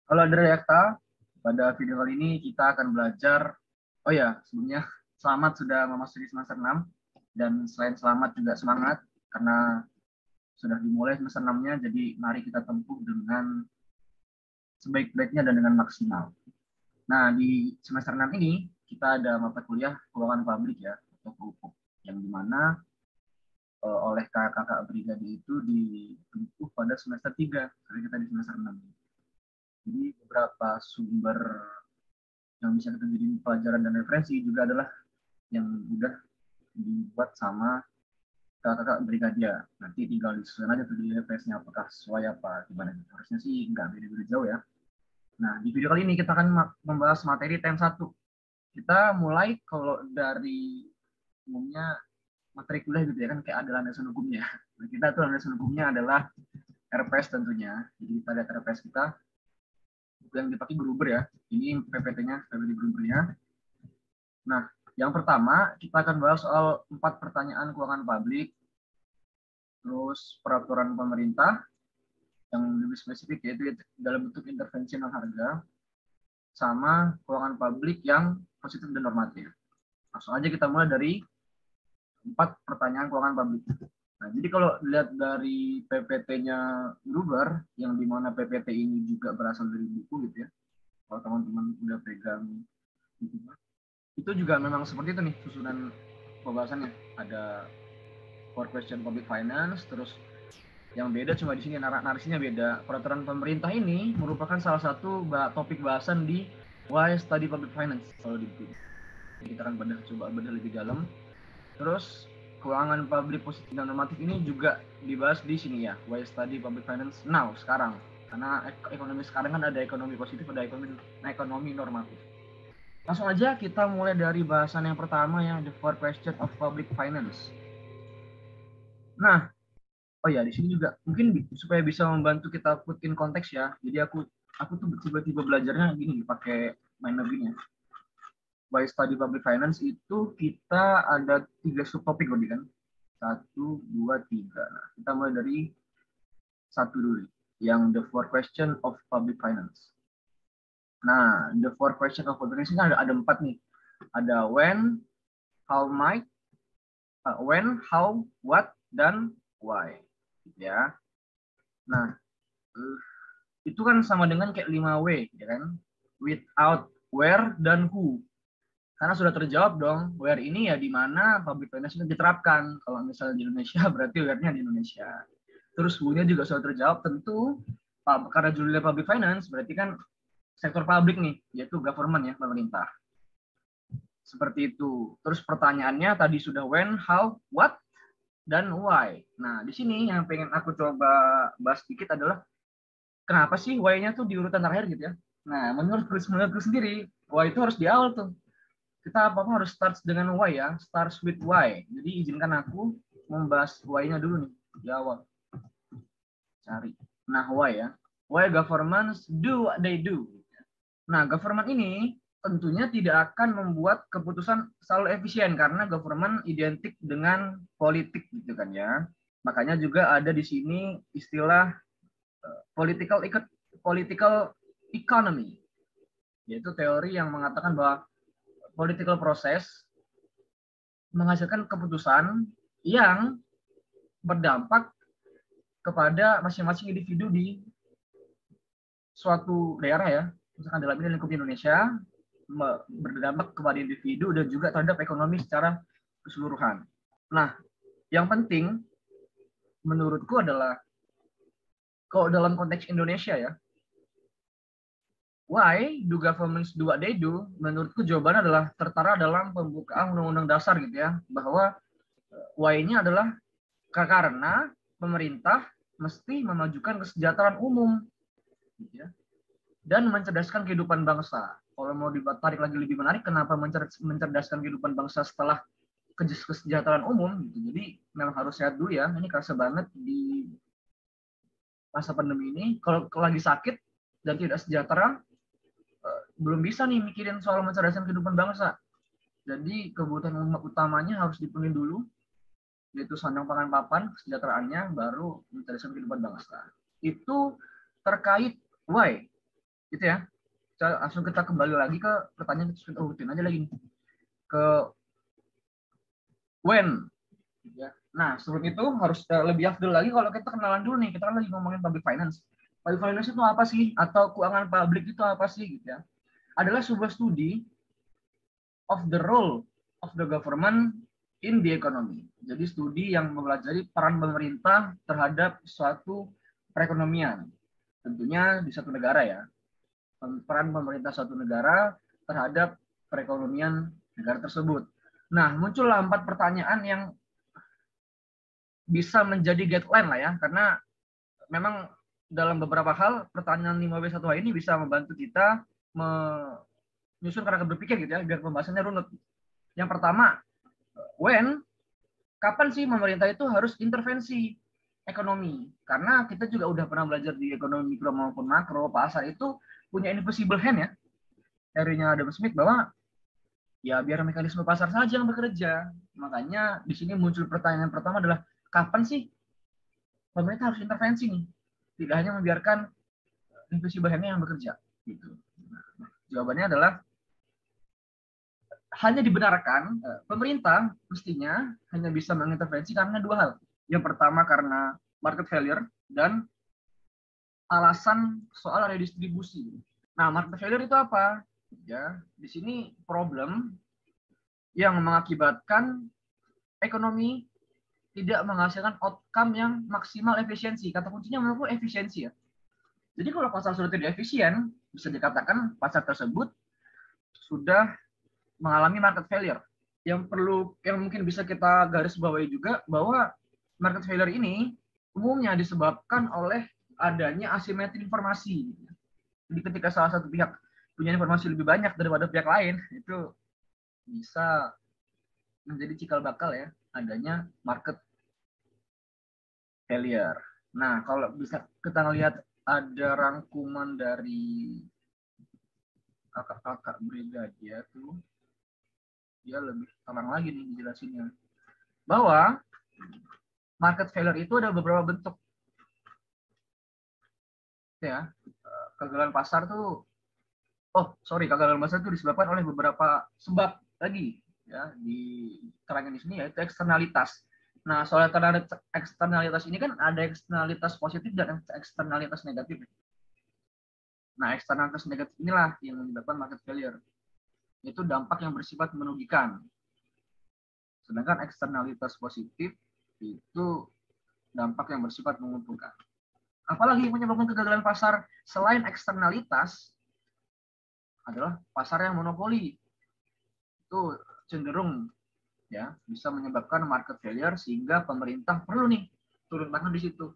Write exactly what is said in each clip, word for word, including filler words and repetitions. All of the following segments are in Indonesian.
Halo dari Ekta, pada video kali ini kita akan belajar, oh ya sebelumnya selamat sudah memasuki semester enam, dan selain selamat juga semangat karena sudah dimulai semester enam-nya, jadi mari kita tempuh dengan sebaik-baiknya dan dengan maksimal. Nah, di semester enam ini kita ada mata kuliah keuangan publik ya, atau K U P, yang dimana eh, oleh kakak-kakak brigade itu ditempuh pada semester tiga, jadi kita di semester enam. Jadi beberapa sumber yang bisa kita jadiin pelajaran dan referensi juga adalah yang udah dibuat sama kakak-kakak brigadia. Nanti tinggal disusun aja tuh di referensinya apakah sesuai apa gimana. Harusnya sih nggak beda-beda jauh ya. Nah, di video kali ini kita akan membahas materi T M satu. Kita mulai kalau dari umumnya materi kuliah gitu ya kan, kayak ada landasan hukumnya. Nah, kita tuh landasan hukumnya adalah R P S tentunya. Jadi kita lihat R P S kita yang dipakai Gruber ya. Ini P P T-nya, P P T Grubernya. Nah, yang pertama kita akan bahas soal empat pertanyaan keuangan publik, terus peraturan pemerintah yang lebih spesifik yaitu dalam bentuk intervensi non harga, sama keuangan publik yang positif dan normatif. Langsung aja kita mulai dari empat pertanyaan keuangan publik. Nah, jadi kalau lihat dari P P T-nya Gruber, yang dimana P P T ini juga berasal dari buku gitu ya, kalau teman-teman udah pegang buku, itu juga memang seperti itu nih susunan pembahasannya. Ada four question public finance, terus yang beda cuma di sini narasinya beda. Peraturan pemerintah ini merupakan salah satu topik bahasan di Why Study Public Finance kalau di buku. Kita akan bedah, coba bedah lebih dalam. Terus keuangan publik positif dan normatif ini juga dibahas di sini ya, Why Study Public Finance Now, sekarang. Karena ekonomi sekarang kan ada ekonomi positif, ada ekonomi, ekonomi normatif. Langsung aja kita mulai dari bahasan yang pertama ya, the four question of public finance. Nah, oh ya, di sini juga mungkin supaya bisa membantu kita putin konteks ya. Jadi aku aku tuh tiba-tiba belajarnya gini pakai main begini ya. Why Study Public Finance itu kita ada tiga subtopik berarti kan. Satu, dua, tiga. Nah, kita mulai dari satu dulu, yang the four question of public finance. Nah, the four question of public finance ini ada, ada empat nih. Ada when, how might, uh, when, how, what, dan why. Ya. Nah, uh, itu kan sama dengan kayak lima W, ya kan? Without, where, dan who. Karena sudah terjawab dong, where ini ya di mana public finance itu diterapkan. Kalau misalnya di Indonesia, berarti where-nya di Indonesia. Terus who-nya juga sudah terjawab, tentu karena judulnya public finance, berarti kan sektor publik nih, yaitu government ya, pemerintah. Seperti itu. Terus pertanyaannya tadi sudah when, how, what, dan why. Nah, di sini yang pengen aku coba bahas sedikit adalah kenapa sih why-nya tuh di urutan terakhir gitu ya. Nah, menurut menurutku sendiri, why itu harus di awal tuh. Kita apa-apa harus start dengan why ya, starts with why. Jadi izinkan aku membahas why-nya dulu nih di awal. Cari. Nah, why ya. Why governments do what they do. Nah, government ini tentunya tidak akan membuat keputusan selalu efisien karena government identik dengan politik gitu kan ya. Makanya juga ada di sini istilah uh, political political economy, yaitu teori yang mengatakan bahwa political process menghasilkan keputusan yang berdampak kepada masing-masing individu di suatu daerah ya, misalkan dalam ini lingkup Indonesia, berdampak kepada individu dan juga terhadap ekonomi secara keseluruhan. Nah, yang penting menurutku adalah kalau dalam konteks Indonesia ya, why do governments do what they do? Menurutku jawabannya adalah tertara dalam pembukaan Undang-Undang Dasar gitu ya, bahwa why-nya adalah karena pemerintah mesti memajukan kesejahteraan umum gitu ya, dan mencerdaskan kehidupan bangsa. Kalau mau ditarik lagi lebih menarik, kenapa mencerdaskan kehidupan bangsa setelah kesejahteraan umum? Gitu. Jadi memang harus sehat dulu ya. Ini kerasa banget di masa pandemi ini. Kalau lagi sakit dan tidak sejahtera, belum bisa nih mikirin soal mencerdaskan kehidupan bangsa. Jadi kebutuhan utamanya harus dipenuhi dulu, yaitu sandang pangan papan, kesejahteraannya, baru mencerdaskan kehidupan bangsa. Itu terkait why. Gitu ya. Kita, langsung kita kembali lagi ke pertanyaan kita rutin aja lagi nih. Ke when. Ya. Nah, sebelum itu harus uh, lebih afdol lagi kalau kita kenalan dulu nih. Kita kan lagi ngomongin public finance. Public finance itu apa sih? Atau keuangan publik itu apa sih? Gitu ya. Adalah sebuah studi of the role of the government in the economy. Jadi studi yang mempelajari peran pemerintah terhadap suatu perekonomian. Tentunya di satu negara ya. Peran pemerintah suatu negara terhadap perekonomian negara tersebut. Nah, muncullah empat pertanyaan yang bisa menjadi guideline lah ya, karena memang dalam beberapa hal pertanyaan lima B satu H ini bisa membantu kita menyusun cara berpikir gitu ya, biar pembahasannya runut. Yang pertama, when, kapan sih pemerintah itu harus intervensi ekonomi? Karena kita juga udah pernah belajar di ekonomi mikro maupun makro, pasar itu punya invisible hand ya, teorinya Adam Smith, bahwa ya biar mekanisme pasar saja yang bekerja. Makanya di sini muncul pertanyaan pertama adalah kapan sih pemerintah harus intervensi nih? Tidak hanya membiarkan invisible hand-nya yang bekerja. Gitu. Nah, jawabannya adalah hanya dibenarkan pemerintah mestinya hanya bisa mengintervensi karena dua hal. Yang pertama karena market failure dan alasan soal redistribusi. Nah, market failure itu apa? Ya, di sini problem yang mengakibatkan ekonomi tidak menghasilkan outcome yang maksimal efisiensi. Kata kuncinya menurutku efisiensi ya. Jadi kalau pasar sudah tidak efisien, bisa dikatakan pasar tersebut sudah mengalami market failure. Yang perlu, yang mungkin bisa kita garis bawahi juga, bahwa market failure ini umumnya disebabkan oleh adanya asimetri informasi. Jadi ketika salah satu pihak punya informasi lebih banyak daripada pihak lain, itu bisa menjadi cikal bakal ya adanya market failure. Nah, kalau bisa kita lihat ada rangkuman dari kakak-kakak Brigadia tuh, dia lebih terang lagi nih jelasinnya. Bahwa market failure itu ada beberapa bentuk. Ya, kegagalan pasar tuh, oh sorry, kegagalan pasar itu disebabkan oleh beberapa sebab lagi. Ya, di terangin di sini yaitu eksternalitas. Nah, soal eksternalitas ini kan ada eksternalitas positif dan eksternalitas negatif. Nah, eksternalitas negatif inilah yang menyebabkan market failure. Itu dampak yang bersifat merugikan. Sedangkan eksternalitas positif itu dampak yang bersifat menguntungkan. Apalagi yang menyebabkan kegagalan pasar selain eksternalitas adalah pasar yang monopoli. Itu cenderung ya bisa menyebabkan market failure sehingga pemerintah perlu nih turun tangan di situ.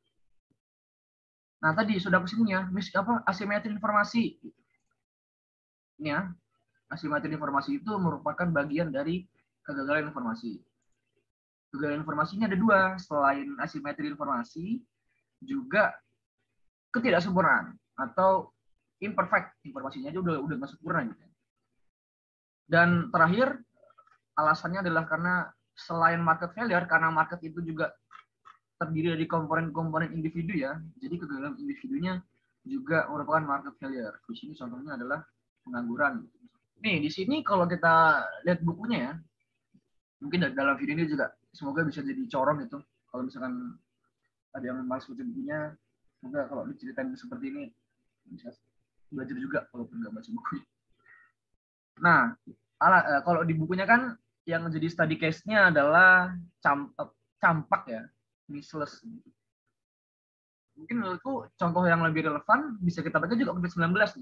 Nah, tadi sudah kesimpulannya, mis apa asimetri informasi. Ini ya, asimetri informasi itu merupakan bagian dari kegagalan informasi. Kegagalan informasinya ada dua, selain asimetri informasi, juga ketidaksempurnaan atau imperfect informasinya aja udah udah nggak sempurna gitu. Dan terakhir alasannya adalah karena selain market failure, karena market itu juga terdiri dari komponen-komponen individu ya. Jadi kegagalan individunya juga merupakan market failure. Di sini contohnya adalah pengangguran. Nih, di sini kalau kita lihat bukunya ya, mungkin dalam video ini juga semoga bisa jadi corong gitu. Kalau misalkan ada yang malas baca bukunya, semoga kalau diceritain seperti ini bisa belajar juga walaupun nggak baca buku. Nah, ala, kalau di bukunya kan yang jadi study case-nya adalah campak, campak ya, measles. Mungkin menurutku contoh yang lebih relevan bisa kita baca juga covid sembilan belas nih.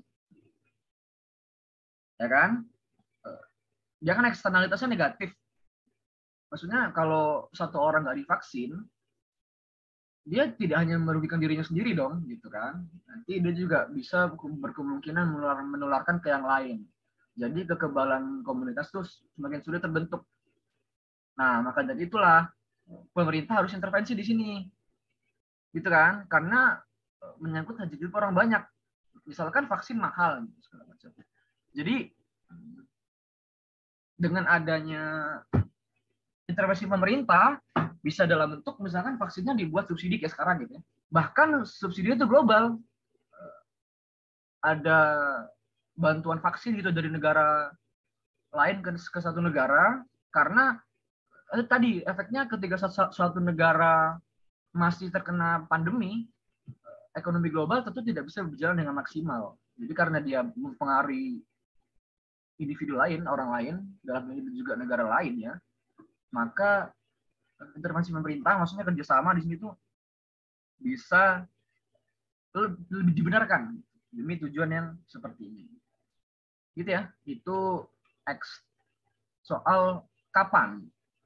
Ya kan? Dia kan eksternalitasnya negatif. Maksudnya kalau satu orang nggak divaksin, dia tidak hanya merugikan dirinya sendiri dong, gitu kan? Nanti dia juga bisa berkemungkinan menular, menularkan ke yang lain. Jadi kekebalan komunitas tuh semakin sulit terbentuk. Nah, maka dari itulah pemerintah harus intervensi di sini, gitu kan? Karena menyangkut hajat hidup orang banyak. Misalkan vaksin mahal, gitu, segala macam. Jadi dengan adanya intervensi pemerintah bisa dalam bentuk misalkan vaksinnya dibuat subsidi kayak sekarang gitu ya. Bahkan subsidi itu global. ada bantuan vaksin gitu dari negara lain ke, ke satu negara, karena eh, tadi efeknya ketika suatu negara masih terkena pandemi, ekonomi global tentu tidak bisa berjalan dengan maksimal. Jadi karena dia mempengaruhi individu lain, orang lain, dalam ini juga negara lain ya, maka intervensi pemerintah, maksudnya kerjasama di sini tuh bisa lebih dibenarkan demi tujuan yang seperti ini. Gitu ya, itu X. Soal kapan,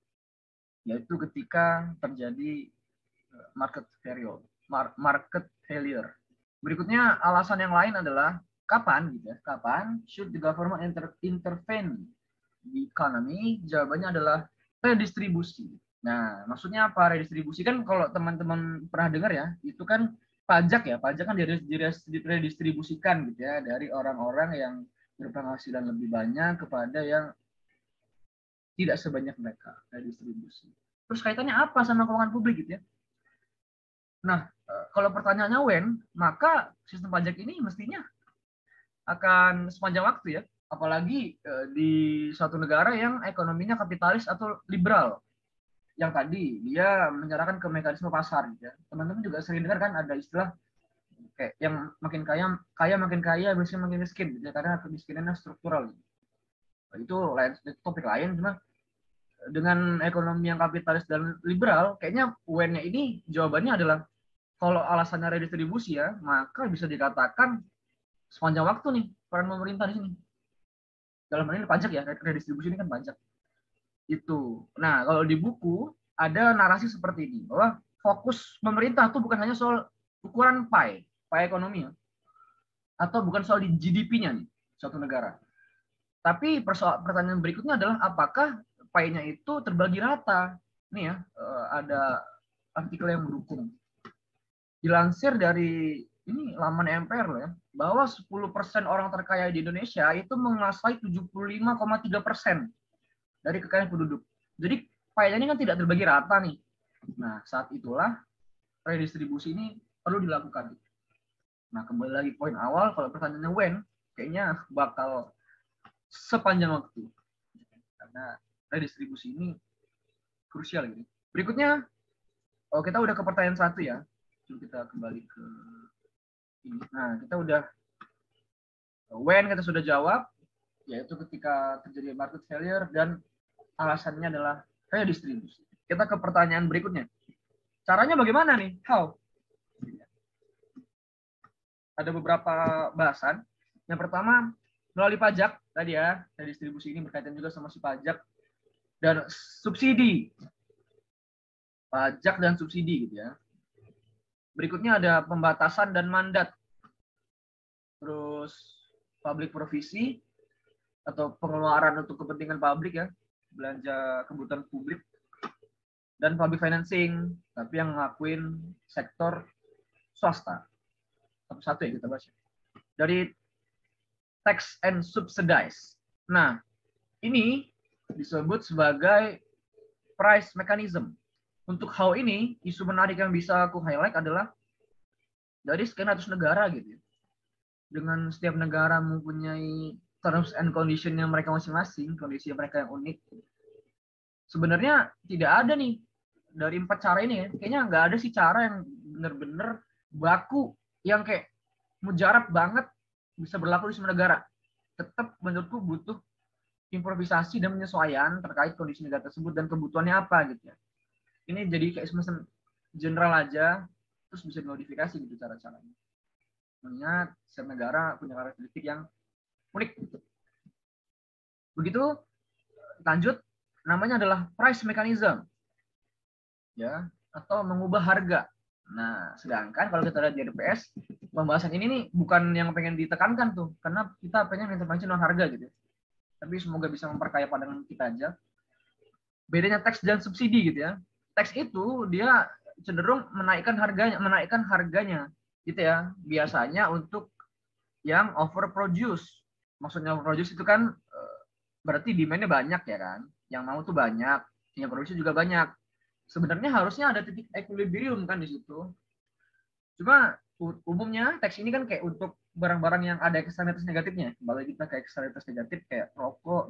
yaitu ketika terjadi market failure. Market failure. Berikutnya alasan yang lain adalah kapan, gitu ya? Kapan should the government inter intervene di economy? Jawabannya adalah redistribusi. Nah, maksudnya apa redistribusi? Kan kalau teman-teman pernah dengar ya, itu kan pajak ya, pajak kan diredistribusikan gitu ya dari orang-orang yang berpenghasilan lebih banyak kepada yang tidak sebanyak mereka, redistribusi. Terus kaitannya apa sama keuangan publik gitu ya? Nah, kalau pertanyaannya when, maka sistem pajak ini mestinya akan sepanjang waktu ya, apalagi di suatu negara yang ekonominya kapitalis atau liberal, yang tadi dia menyerahkan ke mekanisme pasar gitu ya. Teman-teman juga sering dengar kan ada istilah kayak yang makin kaya kaya makin kaya, miskin makin miskin gitu ya, karena kemiskinannya struktural. Itu lain topik lain, cuma dengan ekonomi yang kapitalis dan liberal, kayaknya when-nya ini jawabannya adalah kalau alasannya redistribusi ya, maka bisa dikatakan sepanjang waktu nih peran pemerintah di sini. Dalam hal ini pajak ya, redistribusi ini kan pajak. Itu. Nah, kalau di buku ada narasi seperti ini, bahwa fokus pemerintah itu bukan hanya soal ukuran pie, pie ekonomi ya, atau bukan soal di G D P-nya nih, suatu negara. Tapi pertanyaan berikutnya adalah apakah pie-nya itu terbagi rata? Nih ya, ada artikel yang mendukung. Dilansir dari ini laman M P R loh ya, bahwa sepuluh persen orang terkaya di Indonesia itu menguasai tujuh puluh lima koma tiga persen dari kekayaan penduduk. Jadi pie-nya ini kan tidak terbagi rata nih. Nah, saat itulah redistribusi ini perlu dilakukan. Nah, kembali lagi poin awal, kalau pertanyaannya when, kayaknya bakal sepanjang waktu. Karena redistribusi ini krusial gitu. Berikutnya, oh kita udah ke pertanyaan satu ya. Kita kembali ke ini. Nah, kita udah when kita sudah jawab, yaitu ketika terjadi market failure dan alasannya adalah redistribusi. Kita ke pertanyaan berikutnya. Caranya bagaimana nih? How? Ada beberapa bahasan. Yang pertama, melalui pajak. Tadi ya, redistribusi ini berkaitan juga sama si pajak. Dan subsidi. Pajak dan subsidi gitu ya. Berikutnya ada pembatasan dan mandat. Terus public provisi atau pengeluaran untuk kepentingan publik ya, belanja kebutuhan publik, dan public financing, tapi yang ngakuin sektor swasta. Satu-satu ya kita bahas. Dari tax and subsidize. Nah, ini disebut sebagai price mechanism. Untuk how ini, isu menarik yang bisa aku highlight adalah dari sekian ratus negara gitu. Dengan setiap negara mempunyai terms and condition yang mereka masing-masing, kondisi mereka yang unik. Sebenarnya tidak ada nih dari empat cara ini ya, kayaknya nggak ada sih cara yang benar-benar baku yang kayak mujarab banget bisa berlaku di semua negara. Tetap menurutku butuh improvisasi dan penyesuaian terkait kondisi negara tersebut dan kebutuhannya apa gitu ya. Ini jadi kayak semacam general aja, terus bisa dimodifikasi gitu cara-caranya. Mengingat setiap negara punya karakteristik yang unik. Begitu, lanjut, namanya adalah price mechanism, ya, atau mengubah harga. Nah, sedangkan kalau kita lihat di R P S, pembahasan ini nih bukan yang pengen ditekankan tuh, karena kita pengen intervensi non harga gitu. Tapi semoga bisa memperkaya pandangan kita aja. Bedanya tax dan subsidi gitu ya. Tax itu dia cenderung menaikkan harganya, menaikkan harganya gitu ya. Biasanya untuk yang overproduce. Maksudnya overproduce itu kan berarti demand-nya banyak ya kan. Yang mau tuh banyak, yang produksi juga banyak. Sebenarnya harusnya ada titik equilibrium kan di situ. Cuma umumnya teks ini kan kayak untuk barang-barang yang ada eksternalitas negatifnya. Kembali kita ke eksternalitas negatif kayak rokok